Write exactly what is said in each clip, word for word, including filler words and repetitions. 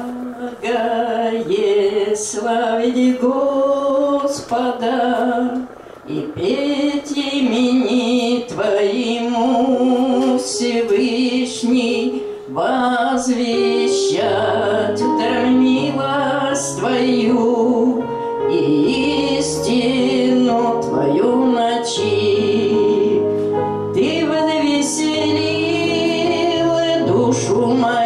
благое славить Господа и петь имени Твоему, Всевышний, возвещать утром милость Твою и истину Твою ночи. Ты возвеселил душу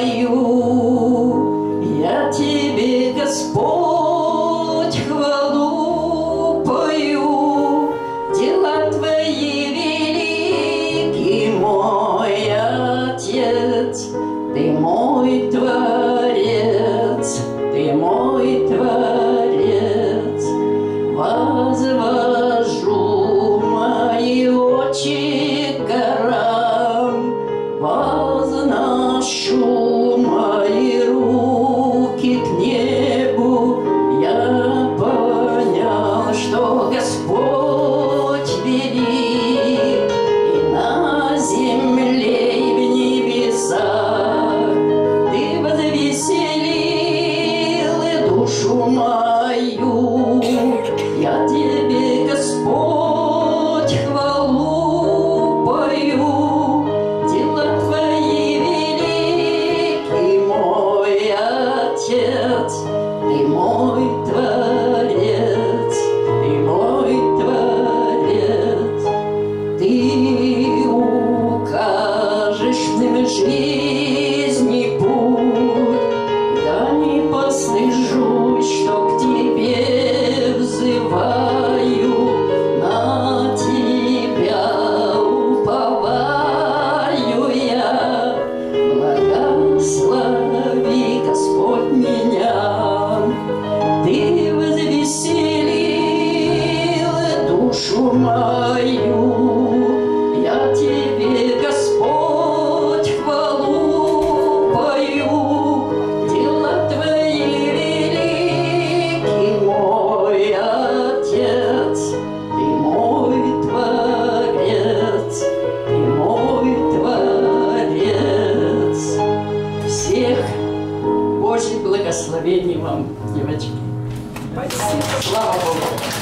мою, я Тебе, Господь, хвалу пою. Дела Твои велики, мой Отец, Ты мой Творец, Ты мой Творец. Возвожу мои очи к горам, возношу мои руки к небу. Я понял, что Господь велик и на земле, и в небесах. Ты возвеселил душу мою, я Тебе, Господь, хвалу пою. Дела Твои велики, мой Отец, Ты мой Творец, Ты мой Творец. Ты укажешь мне в жизни путь, да не постыжусь, что к Тебе взываю, на Тебя уповаю я. Благослови, Господь, меня. Ты возвеселил душу мою, я Тебе, Господь, хвалу пою. Дела Твои велики, мой Отец, Ты мой Творец, Ты мой Творец. Всех Божьих благословений вам, девочки. Спасибо. Слава Богу.